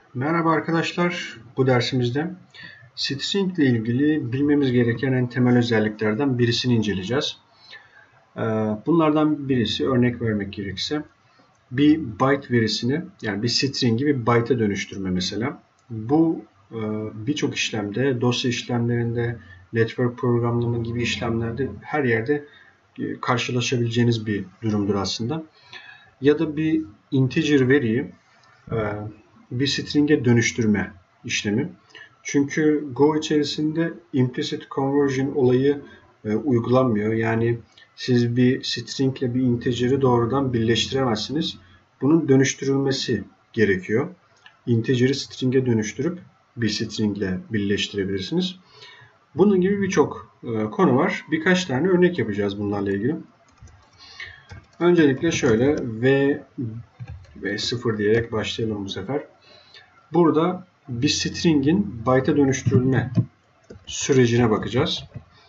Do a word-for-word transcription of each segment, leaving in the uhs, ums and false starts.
Merhaba arkadaşlar, bu dersimizde string ile ilgili bilmemiz gereken en temel özelliklerden birisini inceleyeceğiz. Bunlardan birisi, örnek vermek gerekirse, bir byte verisini, yani bir string'i bir byte'a dönüştürme mesela. Bu birçok işlemde, dosya işlemlerinde, network programlama gibi işlemlerde her yerde karşılaşabileceğiniz bir durumdur aslında. Ya da bir integer veriyi bir string'e dönüştürme işlemi. Çünkü Go içerisinde implicit conversion olayı e, uygulanmıyor. Yani siz bir string ile bir integer'i doğrudan birleştiremezsiniz. Bunun dönüştürülmesi gerekiyor. Integer'i string'e dönüştürüp bir string ile birleştirebilirsiniz. Bunun gibi birçok e, konu var. Birkaç tane örnek yapacağız bunlarla ilgili. Öncelikle şöyle v ve sıfır diyerek başlayalım bu sefer. Burada bir string'in byte'a dönüştürülme sürecine bakacağız.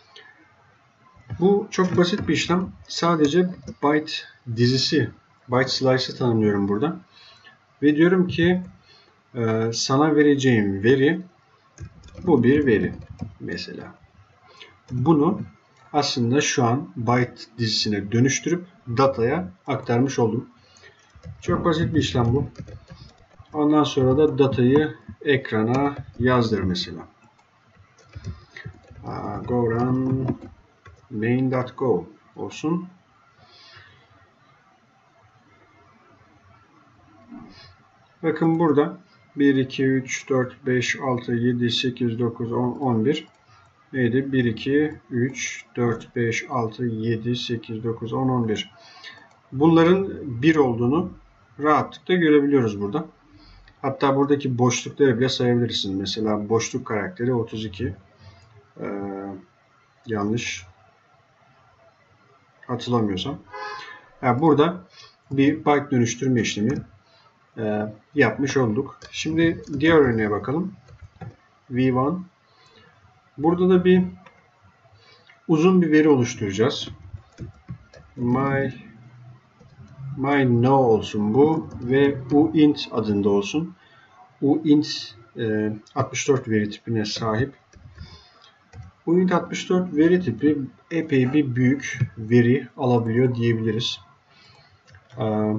Bu çok basit bir işlem. Sadece byte dizisi, byte slice'ı tanımlıyorum burada. Ve diyorum ki sana vereceğim veri bu bir veri mesela. Bunu aslında şu an byte dizisine dönüştürüp dataya aktarmış oldum. Çok basit bir işlem bu. Ondan sonra da datayı ekrana yazdır mesela. Go run main.go olsun. Bakın burada bir, iki, üç, dört, beş, altı, yedi, sekiz, dokuz, on, on bir. Neydi? bir, iki, üç, dört, beş, altı, yedi, sekiz, dokuz, on, on bir. Bunların bir olduğunu rahatlıkla görebiliyoruz burada. Hatta buradaki boşlukları bile sayabilirsiniz. Mesela boşluk karakteri otuz iki. Ee, yanlış hatırlamıyorsam. Yani burada bir byte dönüştürme işlemi e, yapmış olduk. Şimdi diğer örneğe bakalım. v bir. Burada da bir uzun bir veri oluşturacağız. My my no olsun bu ve uint adında olsun. Uint e, altmış dört veri tipine sahip. Uint altmış dört veri tipi epey bir büyük veri alabiliyor diyebiliriz. Ee,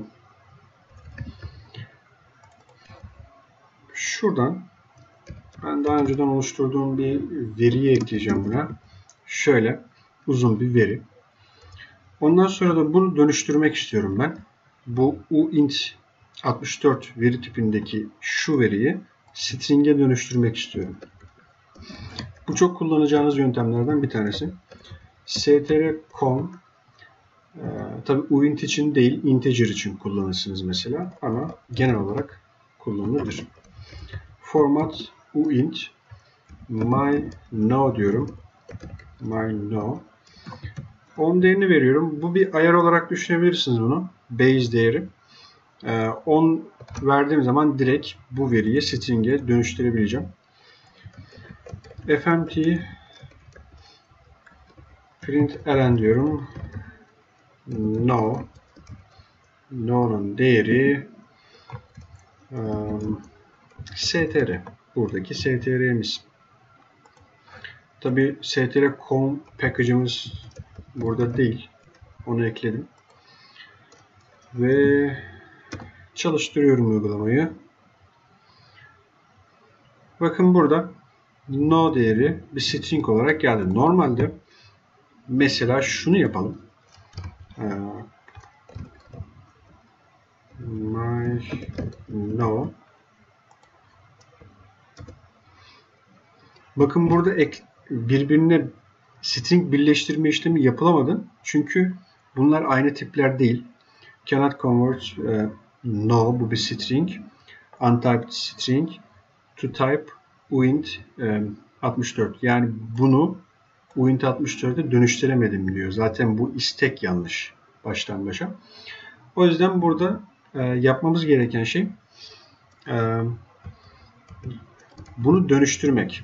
şuradan ben daha önceden oluşturduğum bir veriyi ekleyeceğim buna. Şöyle uzun bir veri. Ondan sonra da bunu dönüştürmek istiyorum ben. Bu uint altmış dört veri tipindeki şu veriyi string'e dönüştürmek istiyorum. Bu çok kullanacağınız yöntemlerden bir tanesi. strcom e, tabi uint için değil, integer için kullanırsınız mesela ama genel olarak kullanılır. Format uint my no diyorum. My no. on değerini veriyorum. Bu bir ayar olarak düşünebilirsiniz bunu. Base değeri. on verdiğim zaman direkt bu veriyi string'e dönüştürebileceğim. fmt println diyorum. No. No'nun değeri um, str. Buradaki str'miz. Tabi strcom package'ımız burada değil. Onu ekledim. Ve çalıştırıyorum uygulamayı. Bakın burada no değeri bir string olarak geldi. Normalde mesela şunu yapalım. My no. Bakın burada ek, birbirine string birleştirme işlemi yapılamadı. Çünkü bunlar aynı tipler değil. Cannot convert uh, no, bu bir string. Untyped string to type uint um, altmış dört. Yani bunu uint altmış dört'e dönüştüremedim diyor. Zaten bu istek yanlış baştan başa. O yüzden burada e, yapmamız gereken şey e, bunu dönüştürmek.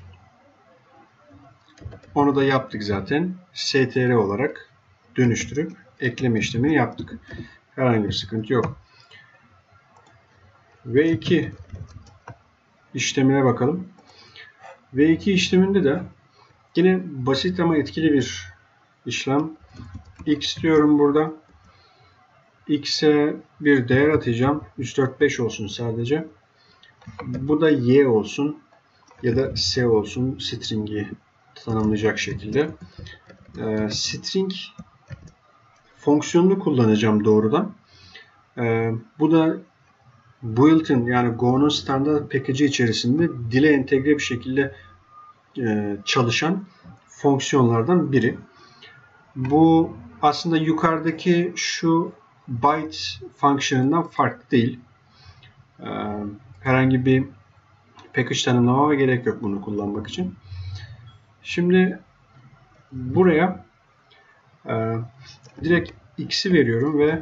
Onu da yaptık zaten. str olarak dönüştürüp ekleme işlemini yaptık. Herhangi bir sıkıntı yok. v iki işlemine bakalım. V iki işleminde de yine basit ama etkili bir işlem. X diyorum burada. X'e bir değer atacağım. üç, dört, beş olsun sadece. Bu da Y olsun ya da S olsun, string'i tanımlayacak şekilde. Ee, string fonksiyonunu kullanacağım doğrudan. Ee, bu da built-in yani Go'nun standart package'i içerisinde dile entegre bir şekilde e, çalışan fonksiyonlardan biri. Bu aslında yukarıdaki şu byte fonksiyonundan farklı değil. Ee, herhangi bir package tanımlamama gerek yok bunu kullanmak için. Şimdi buraya e, direkt x'i veriyorum ve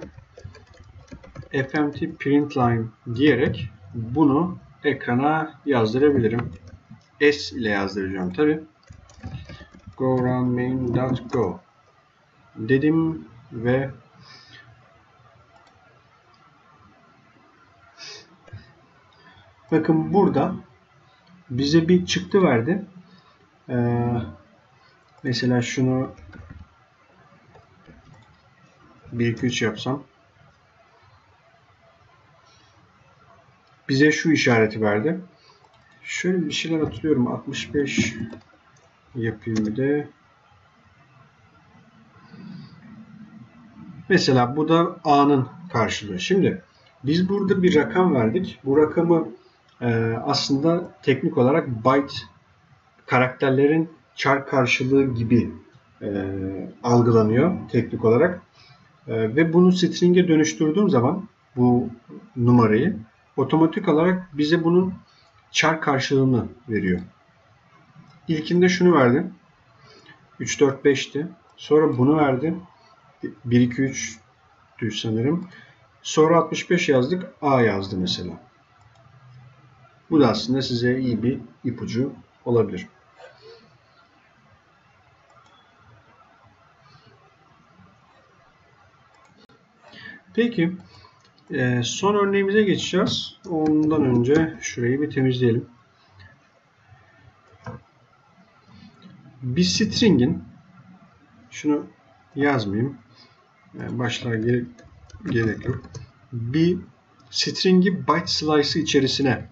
fmt println diyerek bunu ekrana yazdırabilirim. S ile yazdıracağım tabi. Go run main.go dedim ve bakın burada bize bir çıktı verdi. Ee, mesela şunu bir iki üç yapsam bize şu işareti verdi. Şöyle bir şeyler hatırlıyorum. altmış beş yapayım bir de. Mesela bu da A'nın karşılığı. Şimdi biz burada bir rakam verdik. Bu rakamı e, aslında teknik olarak byte karakterlerin çark karşılığı gibi e, algılanıyor teknik olarak. E, ve bunu string'e dönüştürdüğüm zaman bu numarayı otomatik olarak bize bunun çark karşılığını veriyor. İlkinde şunu verdi. üç, dört, beş'ti. Sonra bunu verdi. bir, iki, üç'tü sanırım. Sonra altmış beş yazdık. A yazdı mesela. Bu da aslında size iyi bir ipucu olabilir. Peki. Son örneğimize geçeceğiz. Ondan önce şurayı bir temizleyelim. Bir string'in şunu yazmayayım. Başlığa gerek, gerek yok. Bir string'i byte slice'ı içerisine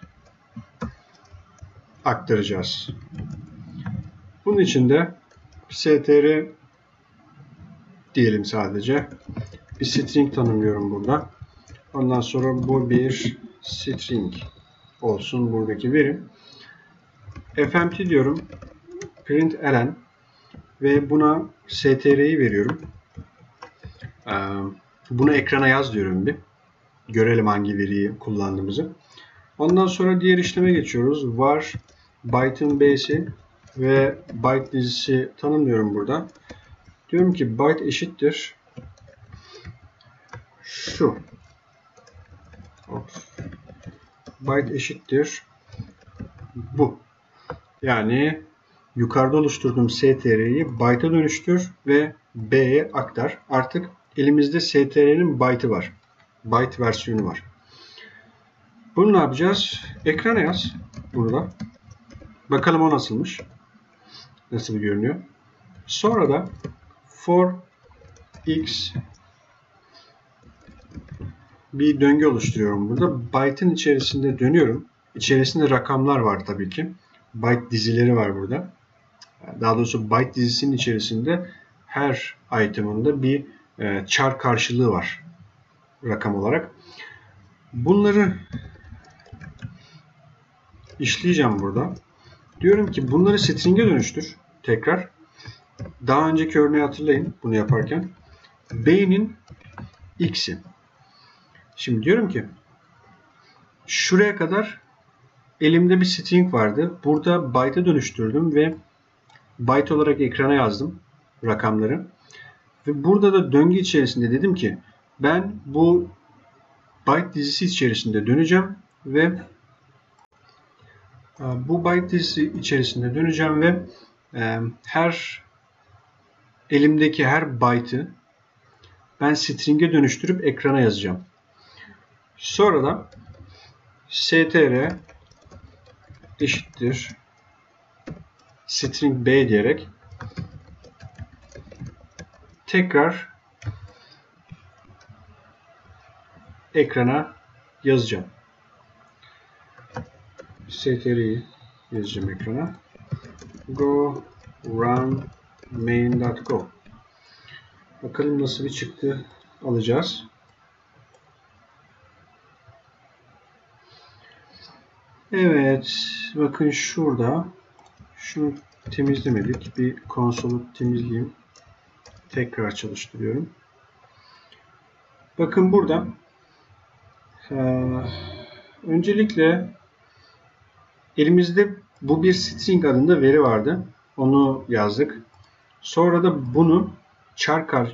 aktaracağız. Bunun için de str diyelim sadece. Bir string tanımlıyorum burada. Ondan sonra bu bir string olsun buradaki veri. fmt diyorum. Println ve buna str'yi veriyorum. Bunu ekrana yaz diyorum bir. Görelim hangi veriyi kullandığımızı. Ondan sonra diğer işleme geçiyoruz. Var byte'ın b'si ve byte dizisi tanımlıyorum burada. Diyorum ki byte eşittir şu. Byte eşittir bu. Yani yukarıda oluşturduğum str'yi byte'a dönüştür ve b'ye aktar. Artık elimizde str'nin byte'ı var. Byte versiyonu var. Bunu ne yapacağız? Ekrana yaz burada. Bakalım o nasılmış. Nasıl görünüyor. Sonra da for x bir döngü oluşturuyorum burada. Byte'ın içerisinde dönüyorum. İçerisinde rakamlar var tabii ki. Byte dizileri var burada. Daha doğrusu byte dizisinin içerisinde her item'ında bir e, char karşılığı var. Rakam olarak. Bunları işleyeceğim burada. Diyorum ki bunları string'e dönüştür. Tekrar. Daha önceki örneği hatırlayın bunu yaparken. B'nin x'i. Şimdi diyorum ki şuraya kadar elimde bir string vardı. Burada byte'a dönüştürdüm ve byte olarak ekrana yazdım rakamları. Ve burada da döngü içerisinde dedim ki ben bu byte dizisi içerisinde döneceğim ve bu byte dizisi içerisinde döneceğim ve her elimdeki her byte'ı ben string'e dönüştürüp ekrana yazacağım. Sonra da str eşittir string b diyerek tekrar ekrana yazacağım. str'yi yazacağım ekrana. Go run main.go. Bakalım nasıl bir çıktı alacağız. Evet. Bakın şurada. Şunu temizlemedik. Bir konsolu temizleyeyim. Tekrar çalıştırıyorum. Bakın burada ee, öncelikle elimizde bu bir string adında veri vardı. Onu yazdık. Sonra da bunu char kar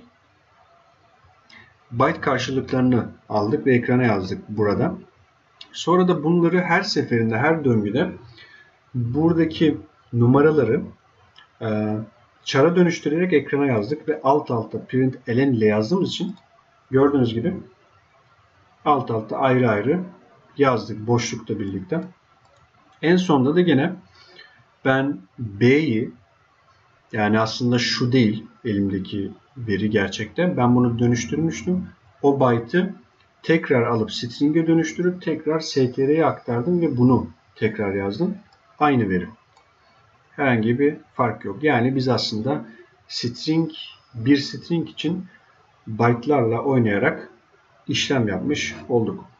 byte karşılıklarını aldık ve ekrana yazdık burada. Sonra da bunları her seferinde, her döngüde buradaki numaraları e, char'a dönüştürerek ekrana yazdık ve alt alta println ile yazdığımız için gördüğünüz gibi alt alta ayrı ayrı yazdık boşlukla birlikte. En sonunda da gene ben B'yi, yani aslında şu değil elimdeki veri gerçekten, ben bunu dönüştürmüştüm. O byte'ı tekrar alıp string'e dönüştürüp tekrar str'ye aktardım ve bunu tekrar yazdım. Aynı veri. Herhangi bir fark yok. Yani biz aslında string, bir string için byte'larla oynayarak işlem yapmış olduk.